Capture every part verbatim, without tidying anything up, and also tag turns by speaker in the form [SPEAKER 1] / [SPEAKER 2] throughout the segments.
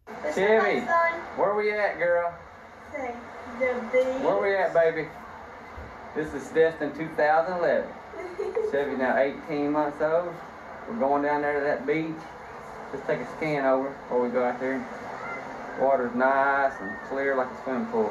[SPEAKER 1] Chevy, where we at, girl?
[SPEAKER 2] Say, the beach.
[SPEAKER 1] Where we at, baby? This is Destin two thousand eleven. Chevy now eighteen months old. We're going down there to that beach. Just take a scan over before we go out there. Water's nice and clear like a swimming pool.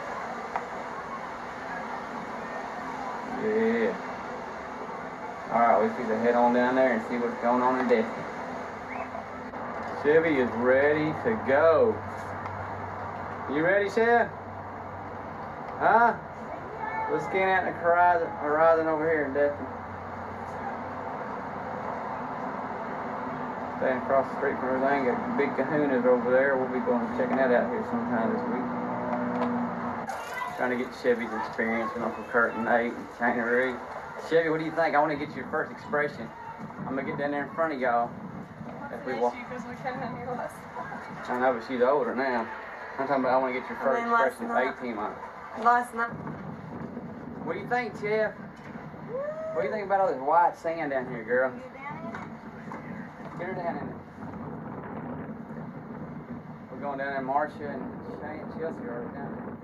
[SPEAKER 1] Yeah. Alright, we need to head on down there and see what's going on in Destin. Chevy is ready to go. You ready, Chev? Huh? Let's scan out the horizon, horizon over here in Destin. Staying across the street from everything. Got big kahunas over there. We'll be going and checking that out here sometime this week. Trying to get Chevy's experience with Uncle Kurt and Nate and Shana Reed. Chevy, what do you think? I want to get your first expression. I'm going to get down there in front of y'all. If we walk. I know, but she's older now. I'm talking about I want to get your first expression at eighteen months.
[SPEAKER 2] Last night.
[SPEAKER 1] What do you think, Chev? What do you think about all this white sand down here, girl? Get her down in there. We're going down there, Marcia and Shane and Chelsea are already down there.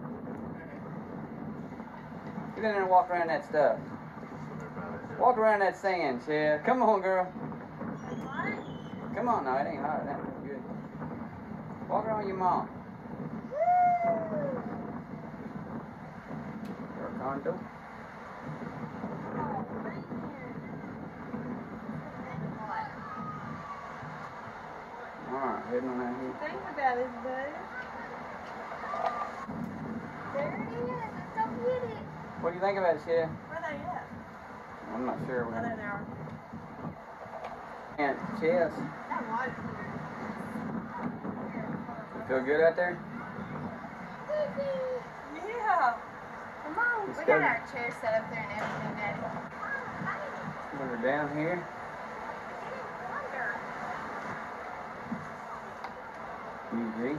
[SPEAKER 1] Get in there and walk around that stuff. Walk around that sand, Chev. Come on, girl. Come on, no, it ain't hot. That's good. Walk around with your mom. Your condo. Alright, heading on out here.
[SPEAKER 2] Think about it, bud. There it is. It's so pretty.
[SPEAKER 1] What do you think about it, Chev?
[SPEAKER 2] Where are they at?
[SPEAKER 1] I'm not sure.
[SPEAKER 2] Oh, there they are.
[SPEAKER 1] And Chev. You feel good out there?
[SPEAKER 2] Yeah. Come on.
[SPEAKER 1] Let's
[SPEAKER 2] We
[SPEAKER 1] go.
[SPEAKER 2] got our chairs set up there and everything, Daddy.
[SPEAKER 1] Put her down here. Easy.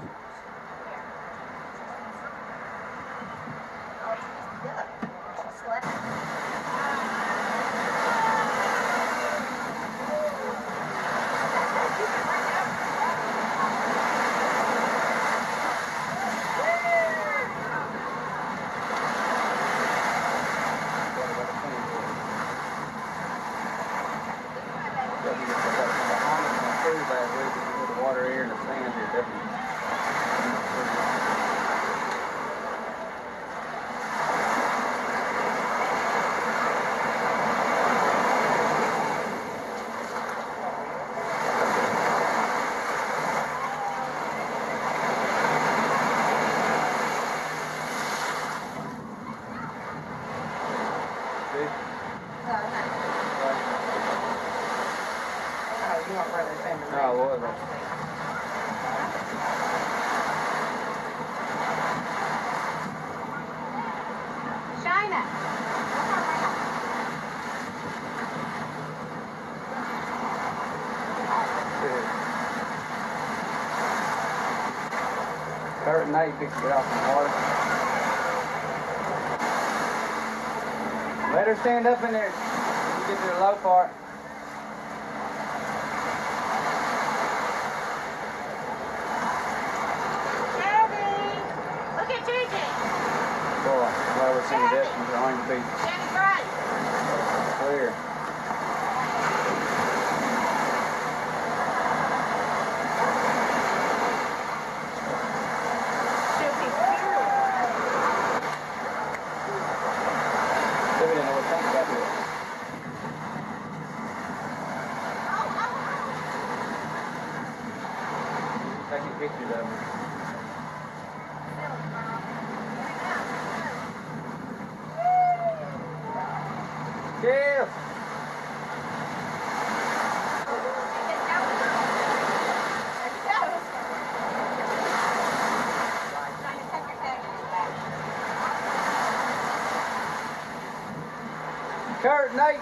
[SPEAKER 1] Kurt and Nate fix to get off in the water. Let her stand up in there. You get to the low part.
[SPEAKER 2] Look at J J.
[SPEAKER 1] Boy, well, we're seeing Destin to Orange Beach.
[SPEAKER 2] Jenny Bright.
[SPEAKER 1] Clear. Taking pictures of them. Chill. Kurt, Nate.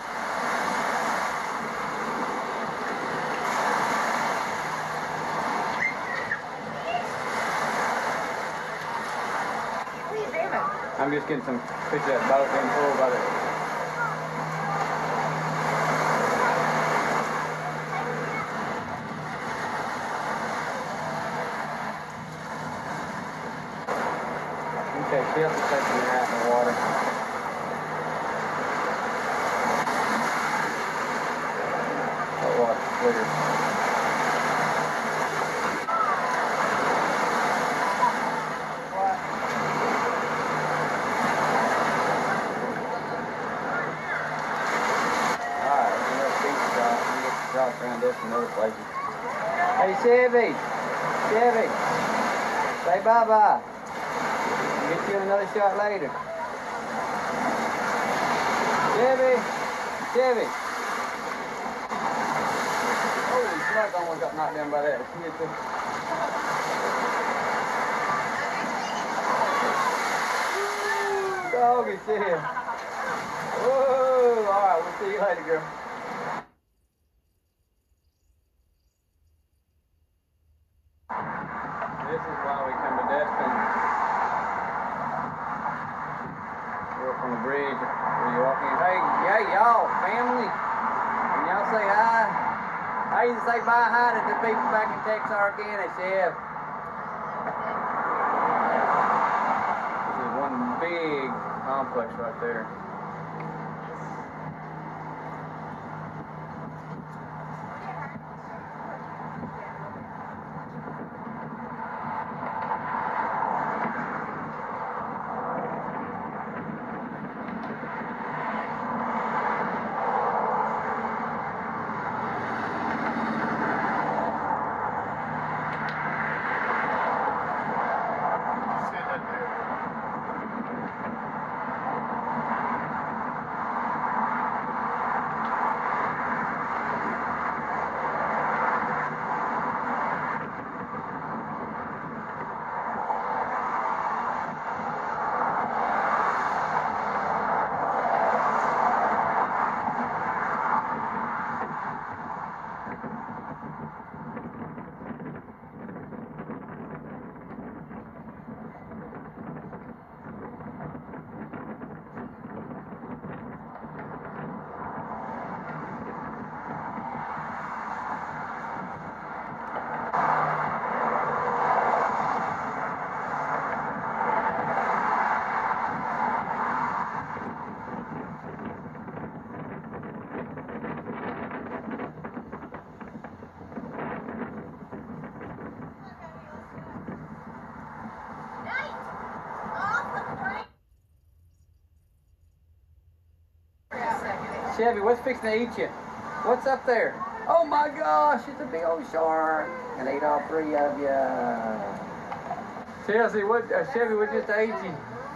[SPEAKER 1] I'm just getting some pictures of that boat being pulled by the... Okay, Chelsea taking her out in the water. That water's clear. Alright, we're gonna beach shop. We're gonna get the shop around this and other places. Hey Chevy! Chevy! Say bye-bye. Get you another shot later. Chevy! Chevy! Holy smokes, I almost got knocked down by that. Doggy shit. Whoa! Alright, we'll see you later, girl. This is why we come to Destin. We're up on the bridge where you walk in. Hey, hey, y'all, family. Can y'all say hi? I used to say bye hi to the people back in Texarkana, Chef. This is one big complex right there. Chevy, what's fixing to eat you? What's up there? Oh my gosh, it's a big old shark. And ate all three of you. Chelsea, what, uh, Chevy, what just ate you?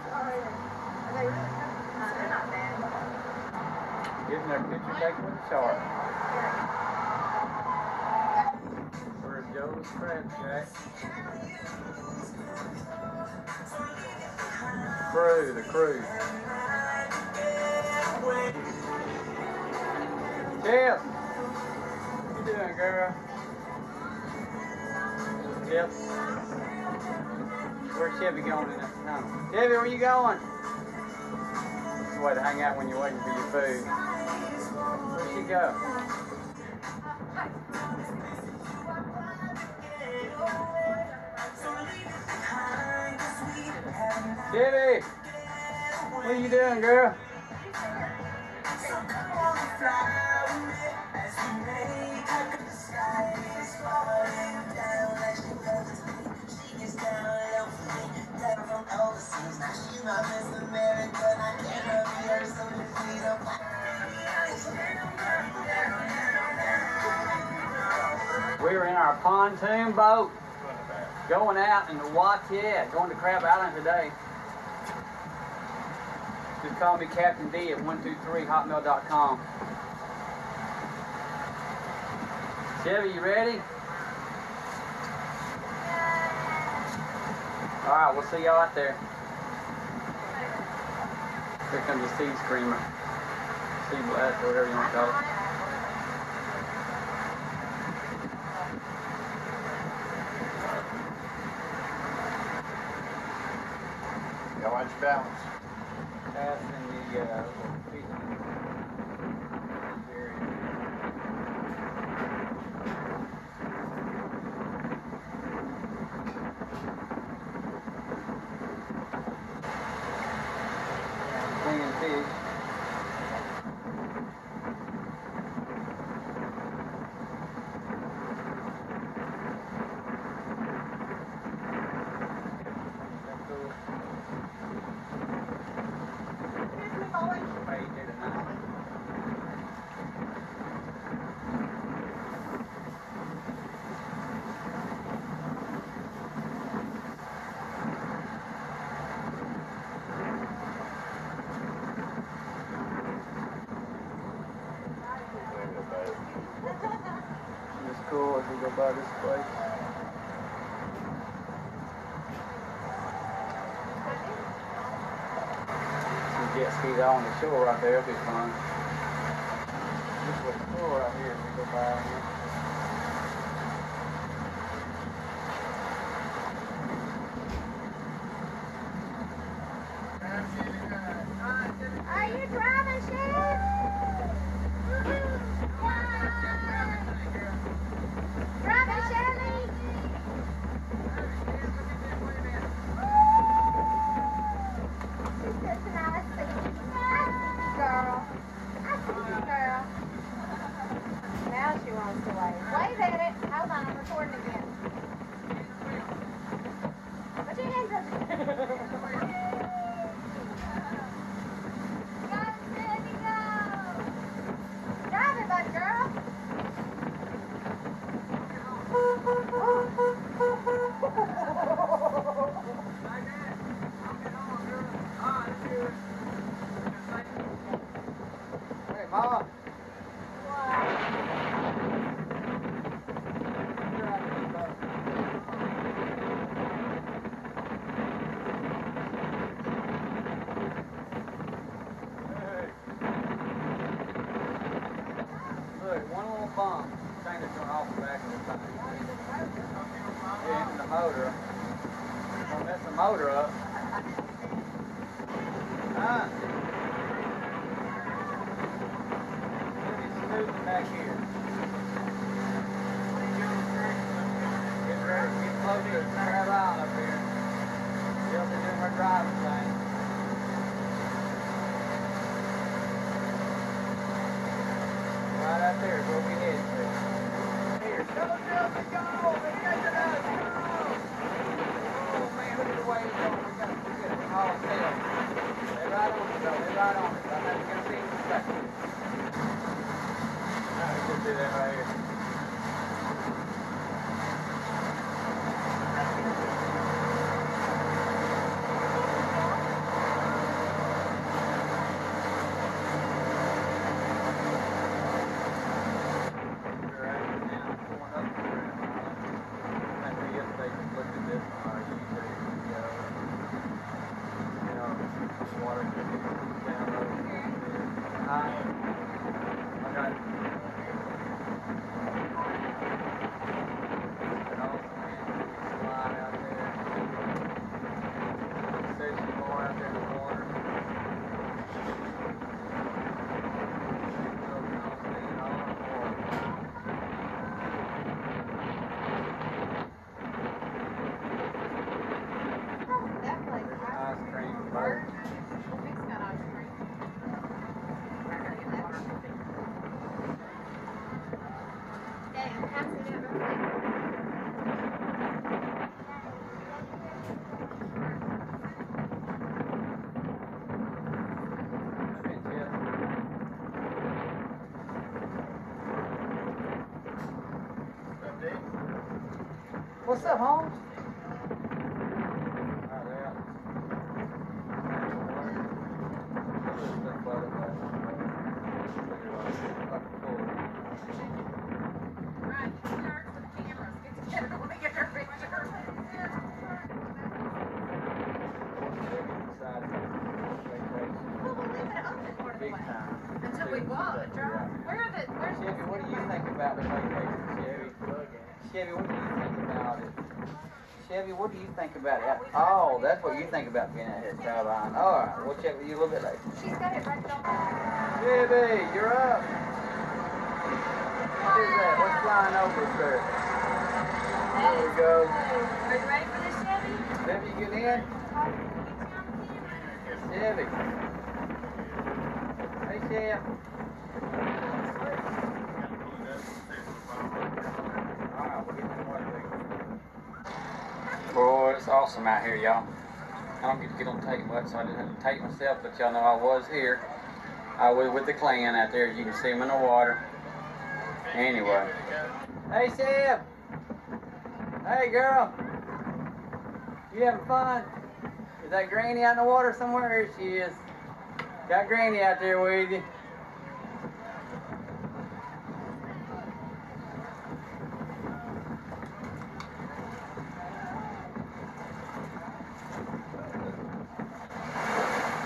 [SPEAKER 1] Getting their picture taken with the shark. Where's Joe's Crab Shack? Crew, the crew. Chef, what you doing, girl? Chef, where's Chevy going in this tunnel? Chevy, where you going? It's a way to hang out when you're waiting for your food. Where'd she go? Chevy, what are you doing, girl? We were in our pontoon boat going out in the Watch-Yeah, going to Crab Island today. Just call me Captain D at one two three hotmail dot com. Chevy, you ready? Alright, we'll see y'all out there. Here comes the sea screamer. Sea blast, or whatever you want to call it.
[SPEAKER 3] Gotta watch your balance.
[SPEAKER 1] Passing the uh, feet. by this place. Some jet skis out on the shore right there. It'll be fun. This was the shore right here if we go by here.
[SPEAKER 2] Are you driving, Chef? Driving, Chevy? She's such a nice girl. I see you, girl. Now she wants to wave. Wave at it. Hold on, I'm recording again. Put your hands up. Drive it, bud girl.
[SPEAKER 1] Hey, Mama. Look, one little bump. Thing that's going off the back of the thing. Yeah, the motor. Don't mess the motor up. Huh? Look, it's smoothing back here. Get ready, get close to it. Grab on up here. She'll be doing her driving thing. Right out there is where we head to. Here, go, Chelsea, go! Let's get to us, go! Oh man, look at the way it's going. We got to get it all set. They're right on it, though. They're right on it. I think we're going to see them back here. Alright, let's just do that right here. What's up, Holmes?
[SPEAKER 2] Until we walk, drive. Where are the, where's
[SPEAKER 1] Chevy, what do you think about the vacation, Chevy? Chevy, what do you think about it? Chevy, what do you think about it? Oh, that's what you think about being out here at Caroline. All right, we'll check with you a little bit later.
[SPEAKER 2] She's got it right on.
[SPEAKER 1] Chevy, you're up. What is that? What's flying over us there? There we go.
[SPEAKER 2] Are you ready for this, Chevy?
[SPEAKER 1] Chevy, you get in? Chevy. Hey, Chef. Boy, it's awesome out here, y'all. I don't get to get on tape much, so I didn't have to tape myself, but y'all know I was here. I was with the clan out there, as you can see them in the water. Anyway. Hey, Chef. Hey, girl. You having fun? Is that Granny out in the water somewhere? Here she is. Got Granny out there with you.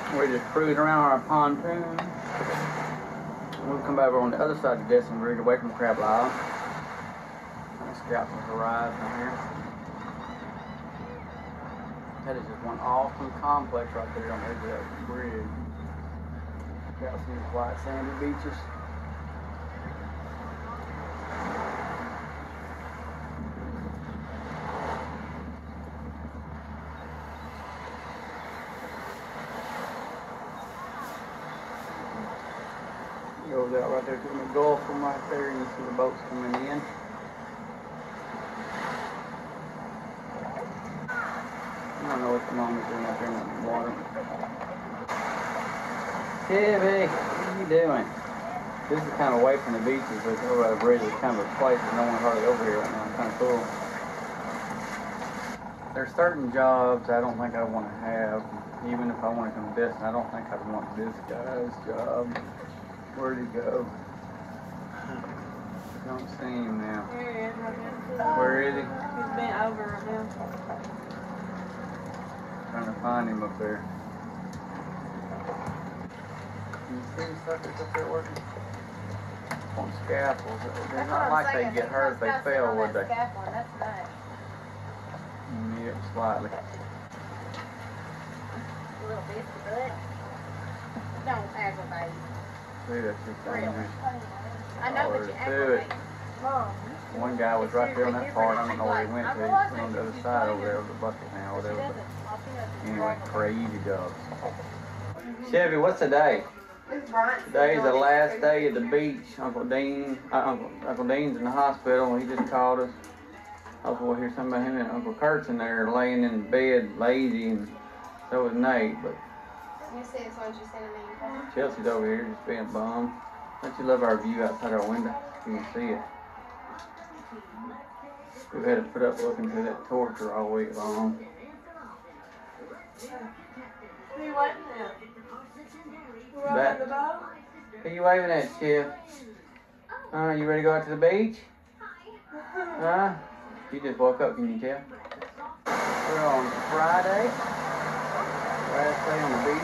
[SPEAKER 1] We're just cruising around our pontoon. We'll come over on the other side of Destin Rig, away from Crab Isle. Let's scout the horizon here. That is just one awesome complex right there on the edge of that bridge. Got some white sandy beaches. Goes out right there to the Gulf from right there, and you see the boats coming in. I don't know what the mama's doing out there in the water. Chevy, what are you doing? This is kind of away from the beaches, but over by the bridge is kind of a place that no one hardly over here right now. It's kind of cool. There's certain jobs I don't think I want to have, even if I want to come to Destin. I don't think I'd want this guy's job. Where'd he go? Don't see him now.
[SPEAKER 2] There he is, right there.
[SPEAKER 1] Where is he?
[SPEAKER 2] He's bent over right now.
[SPEAKER 1] Trying to find him up there. Can you see the suckers up there working? On scaffolds. They're not like they get hurt if they fell, would they?
[SPEAKER 2] That's nice.
[SPEAKER 1] Yep, slightly.
[SPEAKER 2] A little bit, but don't aggravate.
[SPEAKER 1] See, that's just dangerous.
[SPEAKER 2] I know, but you aggravate. Mom.
[SPEAKER 1] One guy was right there on that part. I don't know where he went to. He went on the other side over there, over the bucket now, whatever. But anyway, crazy jobs. Chevy, what's the day? Today's the last day at the beach. Uncle Dean, uh, Uncle, Uncle Dean's in the hospital. He just called us. Hopefully we'll hear something about him. And Uncle Kurt's in there laying in bed, lazy, and so is Nate. But
[SPEAKER 2] You see this one you sent me?
[SPEAKER 1] Chelsea's over here just being a bum. Don't you love our view outside our window? You can see it. We've had to put up looking through that torture all week long.
[SPEAKER 2] Who you waving at? Who
[SPEAKER 1] That-
[SPEAKER 2] at the boat?
[SPEAKER 1] Who you waving at, Chef? Uh, you ready to go out to the beach? Huh? You just woke up, can you tell? We're on Friday. Last day on the beach.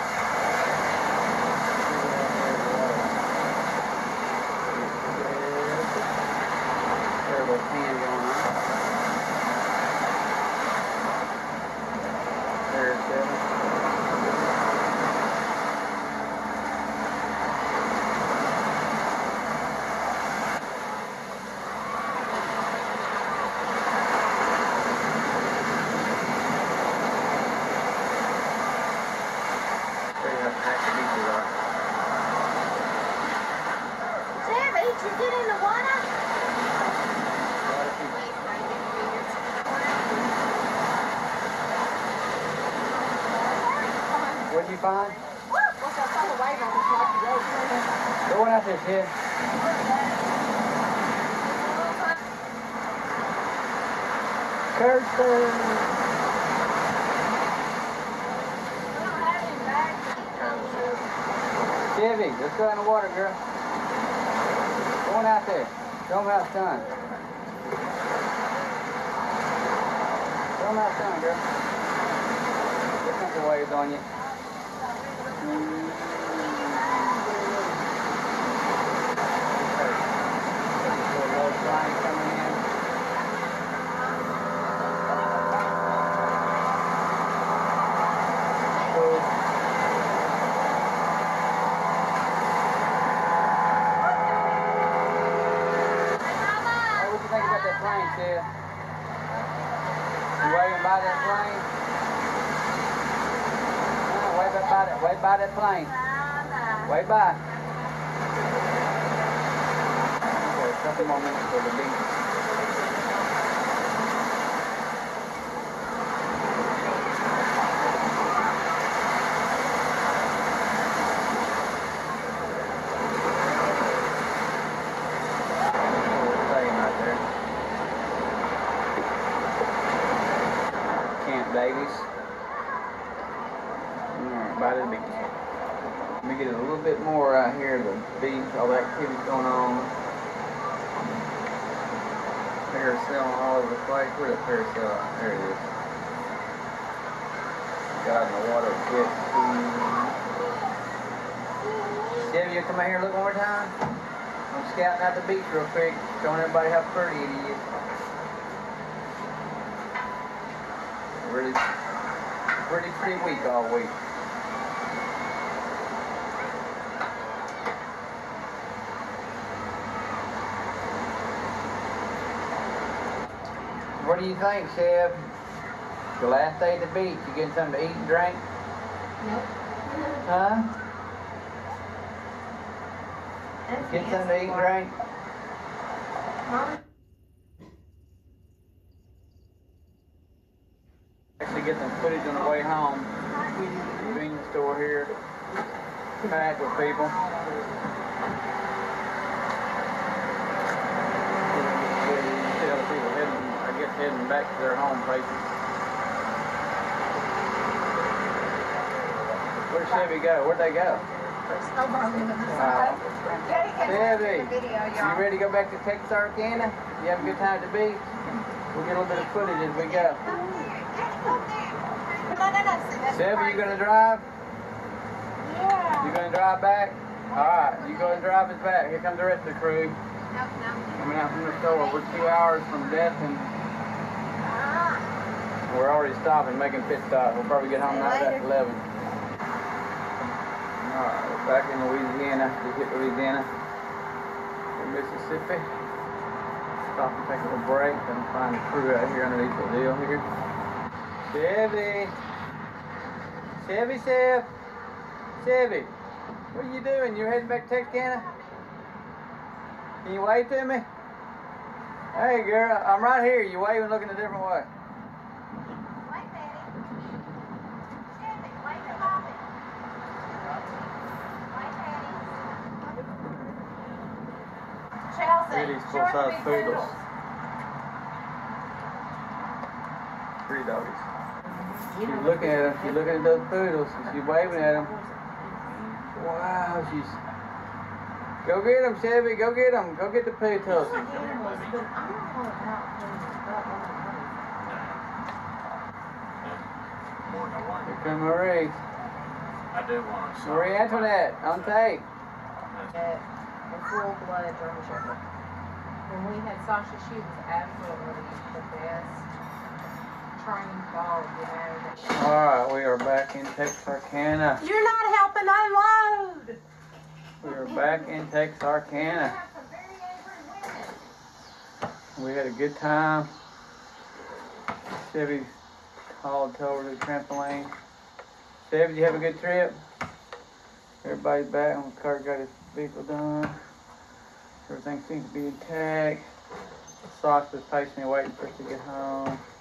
[SPEAKER 1] Terrible tan going on. There's seven.
[SPEAKER 2] Sammy, did you get in the water?
[SPEAKER 1] What'd you find?
[SPEAKER 2] What's that kind of wave on this rocky road?
[SPEAKER 1] Go on out there, Chef. Kirsten! Chevy, let's go in the water, girl. Go on out there. Show them how it's done. Show them how it's done, girl. Get some waves on you. Little line coming in. Chef. You waving by that plane? No, wave by that, wave by that plane. Wave by. Okay, a couple more minutes for the beach. Davies. Alright, by the beach. Let me get a little bit more out here of the beach, all the activities going on. Parasail all over the place. Where's the parasail? There it is. Got in the water jet ski. Chevy, you come out here and look one more time. I'm scouting out the beach real quick, showing everybody how pretty it is. Really, pretty, pretty week all week. What do you think, Chev? The last day at the beach, you getting something to eat and drink?
[SPEAKER 2] Nope.
[SPEAKER 1] Huh?
[SPEAKER 2] That's
[SPEAKER 1] Get something to eat and
[SPEAKER 2] nasty.
[SPEAKER 1] drink?
[SPEAKER 2] Mama.
[SPEAKER 1] Actually get some footage on the way home. Convenience store here. Packed with people. See other people heading, I guess heading back to their home places. Where'd Chevy go? Where'd they go? Wow. Chevy, you ready to go back to Texarkana? You have a good time at the beach? We'll get a little bit of footage as we go. Chevy, you gonna drive?
[SPEAKER 2] Yeah.
[SPEAKER 1] You gonna drive back? Alright, you go and drive us back. Here comes the rest of the crew.
[SPEAKER 2] Nope, nope.
[SPEAKER 1] Coming out from the store. We're two hours from death and we're already stopping, making pit stop. We'll probably get home tonight at eleven. Alright, we're back in Louisiana. We hit Louisiana from Mississippi. Stop and take a little break. Then find the crew out here underneath the deal here. Chevy! Chevy, Chev! Chevy! What are you doing? You heading back to Texarkana? Can you wave to me? Hey girl, I'm right here. You waving looking a different way.
[SPEAKER 2] Wait, Daddy. Chevy, wait to Bobby. Wait, Daddy. Chelsea,
[SPEAKER 1] Really
[SPEAKER 2] short
[SPEAKER 1] full-size
[SPEAKER 2] big
[SPEAKER 1] poodles.
[SPEAKER 2] poodles.
[SPEAKER 1] Three doggies. She's looking at them. She's looking at those poodles. And she's waving at them. Wow, she's... Go get them, Chevy. Go get them. Go get the poodles. Here come Marie.
[SPEAKER 3] I do want to.
[SPEAKER 1] Marie Antoinette, on tape.
[SPEAKER 4] A full blood German Shepherd. When we had Sasha, she was absolutely the best trained dog, you know.
[SPEAKER 1] Alright, we are back in Texarkana.
[SPEAKER 4] You're not helping unload!
[SPEAKER 1] We are back in Texarkana. We had a good time. Chevy hauled over to the trampoline. Chevy, did you have a good trip? Everybody's back. On the car got his vehicle done. Everything seems to be intact. Socks was patiently waiting for us to get home.